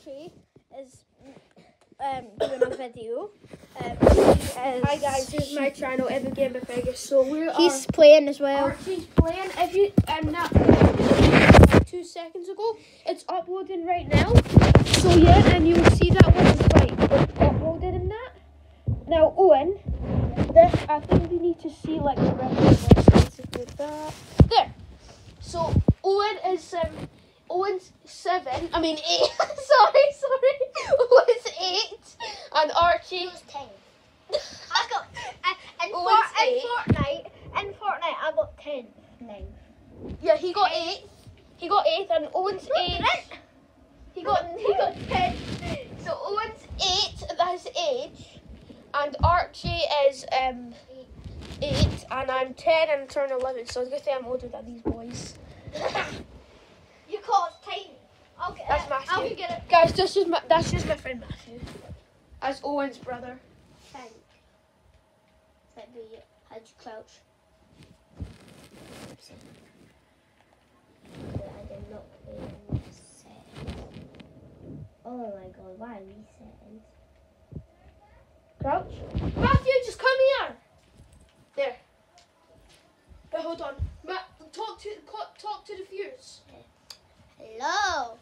Archie is doing a video. Hi guys, this is my channel, Evan Game of Vegas. So he's playing as well. Archie's playing. If you not 2 seconds ago, it's uploading right now. So yeah, and you'll see that one is like uploaded in that. Now Owen, this I think we need to see like the rest of that. There. So Owen is Owen's 7. I mean 8. sorry. Owen's 8, and Archie's 10. I got in Fortnite I got 10. 9. Yeah, he got 8. He got 8, and Owen's 8. He got 10. So Owen's 8 at his age, and Archie is 8, and I'm 10 and turn 11. So I was gonna say I'm older than these boys. You call us tiny. Okay, That's Matthew. I'll get it. Guys, that's just my friend Matthew. That's Owen's brother. Thank. How'd you crouch? I did not play in this set. Oh my god, why resetting? Crouch. Matthew, just come here. There. But hold on. Matt, talk to the viewers. Hello.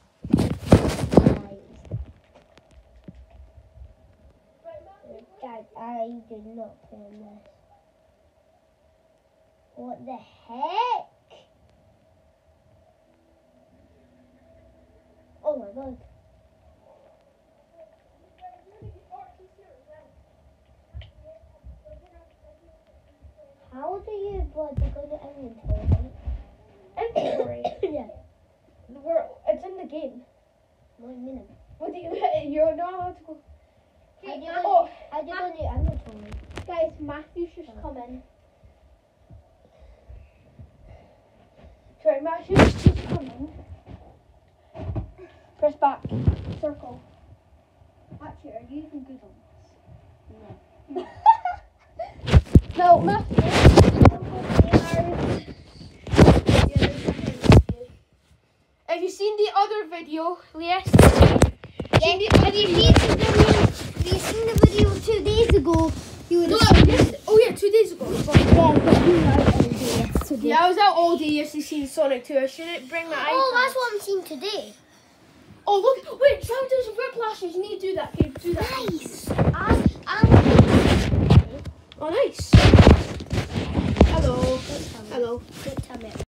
Dad, I did not play on this. What the heck? Oh my god. How do you go to inventory? Inventory. Yeah. It's in the game. What do you mean? What do you're not allowed to go. I do go to inventory. Guys, Matthew's just come in. Sorry, Matthew's just come in. Press back. Circle. Actually, are you even good on this? No. No, Matthew. Have you seen the other video yesterday? Have you seen the video 2 days ago? You would have Oh yeah, 2 days ago. Yeah, I was out all day yesterday seeing Sonic 2. I shouldn't bring my iPad. Oh, that's what I'm seeing today. Oh look, wait, Shadows of Whiplashers. You need to do that. Okay, do that. Nice. Oh nice. Hello. Hello. Don't tell me.